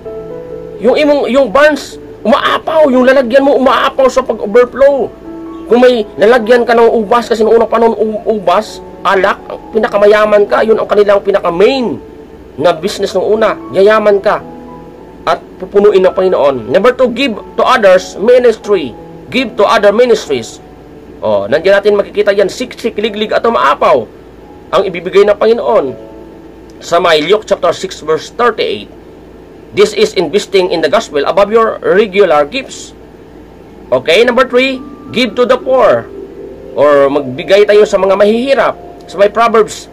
Yung barns, umaapaw. Yung lalagyan mo, umaapaw sa pag-overflow. Kung may lalagyan ka ng ubas, kasi noong unang panahon, ubas, alak, pinakamayaman ka, yun ang kanilang pinaka-main na business nung una. Yayaman ka. At pupunuin ng Panginoon. Number 2, give to others ministry. Give to other ministries. Nandiyan natin makikita yan, siksik, liglig at umaapaw ang ibibigay ng Panginoon. Sa may Luke chapter 6 verse 38. This is investing in the gospel above your regular gifts. Okay, number 3, give to the poor. Or magbigay tayo sa mga mahihirap. Sa may Proverbs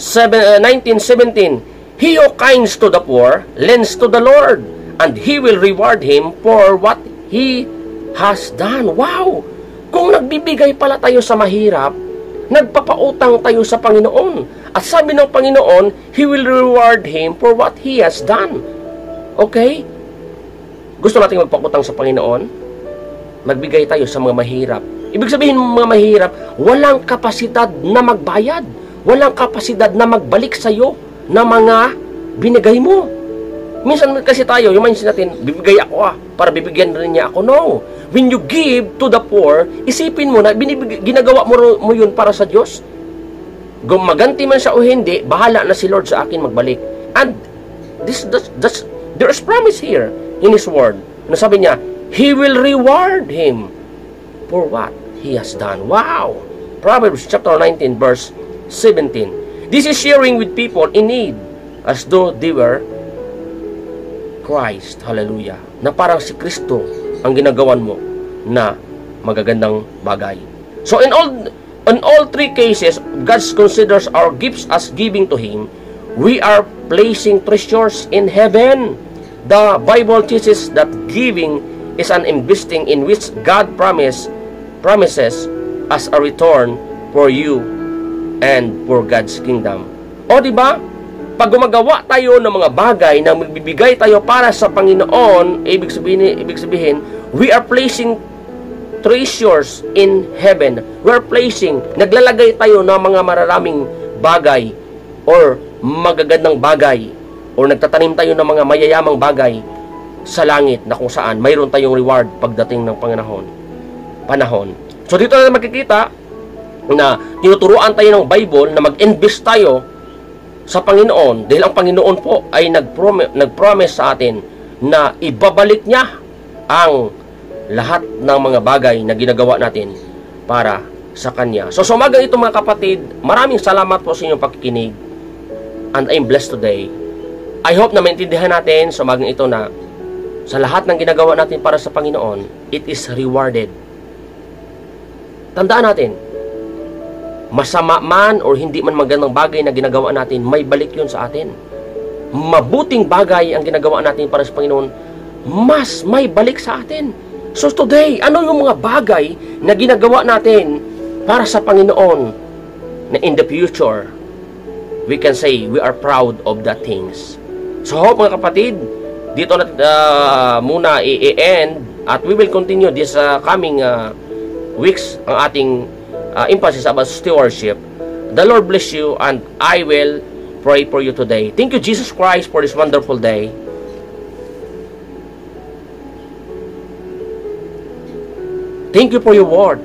19:17, he who kinds to the poor lends to the Lord, and He will reward him for what he has done. Wow! Kung nagbibigay pala tayo sa mahirap, nagpapautang tayo sa Panginoon. At sabi ng Panginoon, He will reward him for what he has done. Okay? Gusto natin magpautang sa Panginoon? Magbigay tayo sa mga mahirap. Ibig sabihin mga mahirap, walang kapasidad na magbayad. Walang kapasidad na magbalik sa iyo na mga binigay mo. Minsan kasi tayo, yung mindset natin, bibigay ako para bibigyan rin niya ako. No. When you give to the poor, isipin mo na ginagawa mo yun para sa Diyos. Gumaganti man siya o hindi, bahala na si Lord sa akin magbalik. And there is promise here in His Word. Ano sabi niya? He will reward him for what he has done. Wow! Proverbs chapter 19 verse 17. This is sharing with people in need as though they were Christ. Hallelujah. Na parang si Kristo ang ginagawan mo na magagandang bagay. So in all three cases, God considers our gifts as giving to Him. We are placing treasures in heaven. The Bible teaches that giving is an investing in which God promises as a return for you and for God's kingdom. O diba? Pag gumagawa tayo ng mga bagay na magbibigay tayo para sa Panginoon, ibig sabihin, we are placing treasures in heaven. We are placing, naglalagay tayo ng mga mararaming bagay or magagandang bagay or nagtatanim tayo ng mga mayayamang bagay sa langit na kung saan mayroon tayong reward pagdating ng panahon. So dito na makikita na tinuturuan tayo ng Bible na mag-invest tayo sa Panginoon dahil ang Panginoon po ay nag-promise sa atin na ibabalik niya ang lahat ng mga bagay na ginagawa natin para sa Kanya. So sa umagang ito mga kapatid, maraming salamat po sa inyong pakikinig and I'm blessed today. I hope na maintindihan natin sa umagang ito na sa lahat ng ginagawa natin para sa Panginoon, it is rewarded. Tandaan natin, masama man o hindi man magandang bagay na ginagawa natin, may balik yun sa atin. Mabuting bagay ang ginagawa natin para sa Panginoon, mas may balik sa atin. So today, ano yung mga bagay na ginagawa natin para sa Panginoon na in the future, we can say we are proud of that things. So hope mga kapatid, dito na muna i-end at we will continue this coming weeks ang ating emphasis about stewardship. The Lord bless you and I will pray for you today. Thank you Jesus Christ for this wonderful day. Thank you for your word.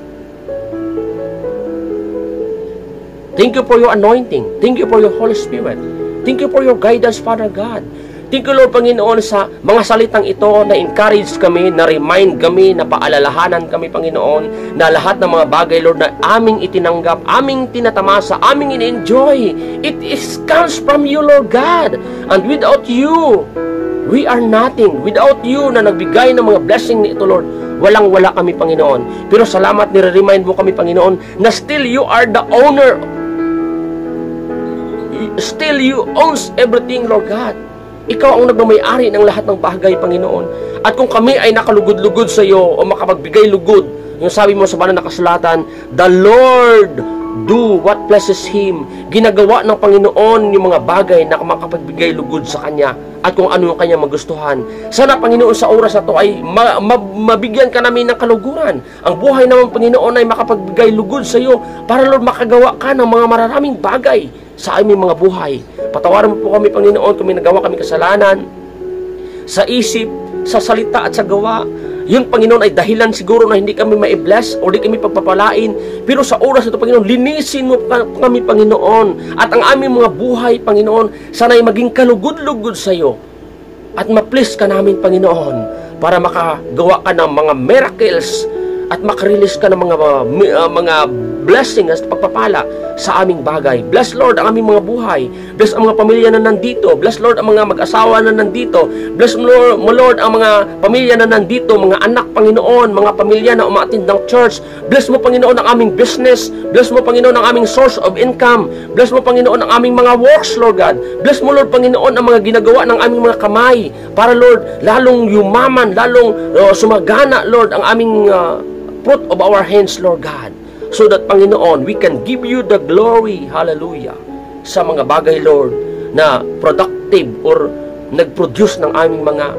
Thank you for your anointing. Thank you for your Holy Spirit. Thank you for your guidance, Father God. Thank you, Lord Panginoon, sa mga salitang ito na encourage kami, na remind kami, na paalalahanan kami, Panginoon, na lahat ng mga bagay, Lord, na aming itinanggap, aming tinatamasa, aming in-enjoy. It comes from you, Lord God. And without you, we are nothing. Without you na nagbigay ng mga blessing ni ito, Lord, walang-wala kami, Panginoon. Pero salamat, nire-remind mo kami, Panginoon, na still you are the owner. Still you owns everything, Lord God. Ikaw ang nagmamay-ari ng lahat ng bagay, Panginoon. At kung kami ay nakalugod-lugod sa iyo o makapagbigay lugod Yung sabi mo sa banal na kasulatan, the Lord do what pleases Him. Ginagawa ng Panginoon yung mga bagay na makapagbigay lugod sa Kanya at kung ano yung Kanya magustuhan. Sana, Panginoon, sa oras na to ay mabigyan ka namin ng kaluguran. Ang buhay naman, Panginoon, ay makapagbigay lugod sa iyo para, Lord, makagawa ka ng mga mararaming bagay sa aming mga buhay. Patawaran mo po kami, Panginoon, kung may nagawa kami kasalanan sa isip, sa salita at sa gawa. Yun, Panginoon, ay dahilan siguro na hindi kami ma-bless o hindi kami pagpapalain. Pero sa oras ito, Panginoon, linisin mo kami, Panginoon. At ang aming mga buhay, Panginoon, sana'y maging kalugod-lugod sa iyo. At ma-please ka namin, Panginoon, para makagawa ka ng mga miracles at makarelease ka ng mga blessing at pagpapala sa aming bagay. Bless, Lord, ang aming mga buhay. Bless ang mga pamilya na nandito. Bless, Lord, ang mga mag-asawa na nandito. Bless mo, Lord, ang mga pamilya na nandito, mga anak, Panginoon, mga pamilya na umaattend ng church. Bless mo, Panginoon, ang aming business. Bless mo, Panginoon, ang aming source of income. Bless mo, Panginoon, ang aming mga works, Lord God. Bless mo, Lord, Panginoon, ang mga ginagawa ng aming mga kamay. Para, Lord, lalong yumaman, lalong sumagana, Lord, ang aming fruit of our hands, Lord God. So that, Panginoon, we can give you the glory, hallelujah, sa mga bagay, Lord, na productive or nag-produce ng aming mga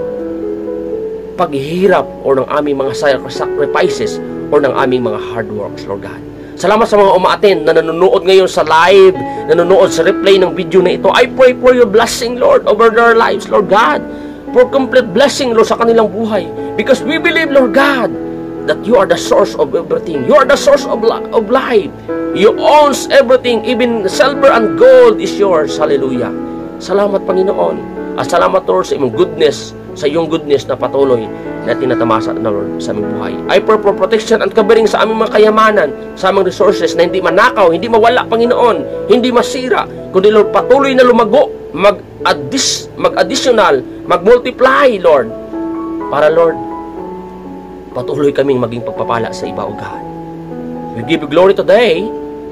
paghihirap or ng aming mga sacrifices or ng aming mga hard works, Lord God. Salamat sa mga umaattend na nanonood ngayon sa live, nanonood sa replay ng video na ito. I pray for your blessing, Lord, over their lives, Lord God. For complete blessing, Lord, sa kanilang buhay. Because we believe, Lord God, that you are the source of everything. You are the source of life. You owns everything. Even silver and gold is yours. Hallelujah. Salamat, Panginoon. At salamat, Lord, sa iyong goodness, sa iyong goodness na patuloy na tinatamasa na, Lord, sa aming buhay. I pray for protection and covering sa aming mga kayamanan, sa aming resources na hindi manakaw, hindi mawala, Panginoon, hindi masira, kundi, Lord, patuloy na lumago, mag-additional, mag-multiply, Lord, para, Lord, patuloy kaming maging pagpapala sa iba, O God. We give you glory today.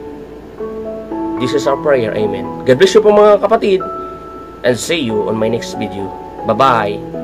This is our prayer. Amen. God bless you po, mga kapatid. And see you on my next video. Bye-bye.